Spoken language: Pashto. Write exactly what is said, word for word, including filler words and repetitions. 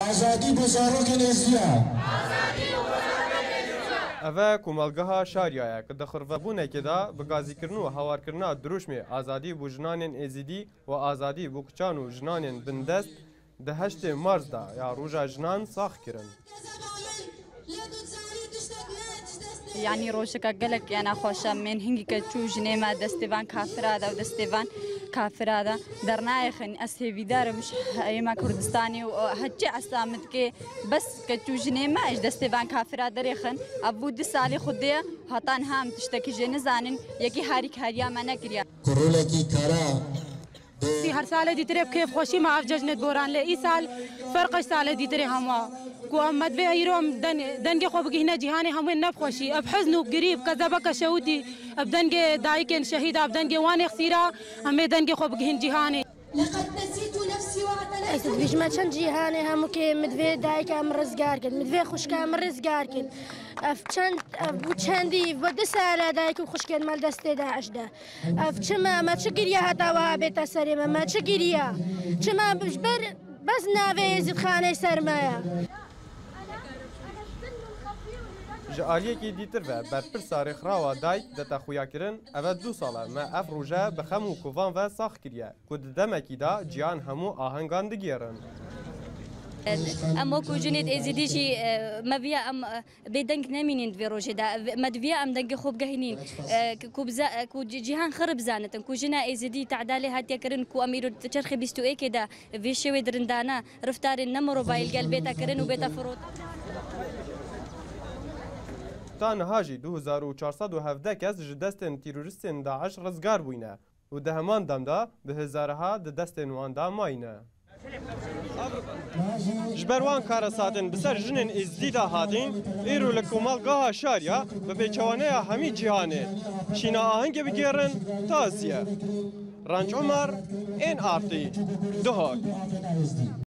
آزادی بۆ زارۆکێن ئێزدیا. ئەvە کۆمەڵگەها شاریایە کە دەخڕڤەبوونێکێدا بە گازیکردن و هاوارکردنا دروشمێ ئازادی بۆ ژنانên ێزیدی و ئازادی بۆ کچان و ژنانên بندەست di heştê Marsda ya Roja Jinan sax kirin. Yani rojeka gelek yana xoşa min hingike çû jinê me destêvan kafira da û destêvan kafira da dernayexin ez hêvîdar im ji heyêma Kurdistanê û hecî esla min dike bes ke çû jinê me ji destêvan kafira derêxin ev bû di salê xwedê hatan hem tiştekî jê nizanin yekî harîkariya me nekiriye. Kurulekî kara هر سال دیتره کیف خوشی ما جشنت بوران لی ای سال فرقش سال دیتره هما کو امد به ایرام دن دنگ خوب گهنه جهانی همه نب خوشی اب حزن و قریب کذبک شهودی اب دنگ دایکن شهید اب دنگ وان خسیرا همه دنگ خوب گهن جهانی لقد نسيت نفسي واعتنيت اسد بیش ما چند جهانی همو که مدوی دایک ام رزگار کن مدوی خوشک ام رزگار کن اف چند ابو چندی و ده ساله دایک خوشکن مال دست داعش ده اف چما ما چگیریا هتا و بیت سریم ما چگیریا چما بجبر بس ناوی زید خانه سرمایه Ji aliyekî dîtir ve berpirsa rêxirawa dayk deta xuyakirin ev du sala me ev roje bi xem û kovan ve sax kiriye ku di demekî da ciyan hemû ahengan digêrin. ام وکو جنید ازیدی جی مبیا ام بدنگ نمینین دوی روزه دا مدویا ام دنگ خوب گهینین کو بزا کو جهان خرب زانتن کو جنا ازیدی تعدالی هات یکرن کو امیرو تچرخ بیست و یک دا وی شوی درندانا رفتار نمرو بایل گل بیتا کرن و بیتا فروت تا niha jî du hezar û çar sed û hevdeh kes ji destên terorîstên Daeş rizgar bûyne û di heman demda bi hezarha di destên wan da mayîne. Ji ber wan kara satin bi ser jinên êzidî da hatin, îro li komelgeha şariya bi pêçewaneya hemî cîhanê şîna ahengê bigêrin taziye. Ranç Umer, Ên Artî, Duhok.